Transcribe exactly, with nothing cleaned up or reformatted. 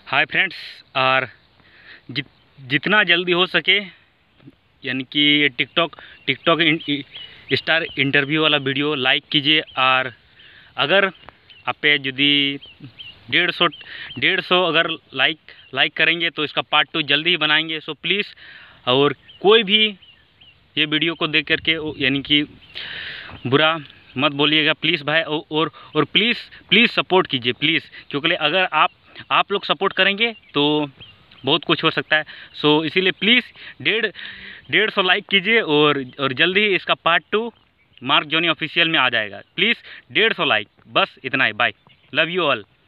Hi friends, और जित जितना जल्दी हो सके यानी कि टिकटॉक टिकटॉक स्टार इंटरव्यू वाला वीडियो लाइक कीजिए। और अगर आप पे यदि डेढ़ सौ डेढ़ सौ अगर लाइक लाइक करेंगे तो इसका पार्ट टू जल्दी ही बनाएंगे। सो प्लीज़, और कोई भी ये वीडियो को देख करके यानी कि बुरा मत बोलिएगा प्लीज़ भाई। और और प्लीज़ प्लीज़ सपोर्ट कीजिए प्लीज़, क्योंकि अगर आप आप लोग सपोर्ट करेंगे तो बहुत कुछ हो सकता है। सो इसीलिए प्लीज़ डेढ़ डेढ़ सौ लाइक कीजिए और और जल्दी ही इसका part two Mark Johnny official में आ जाएगा। प्लीज़ डेढ़ सौ लाइक, बस इतना ही। Bye, love you all.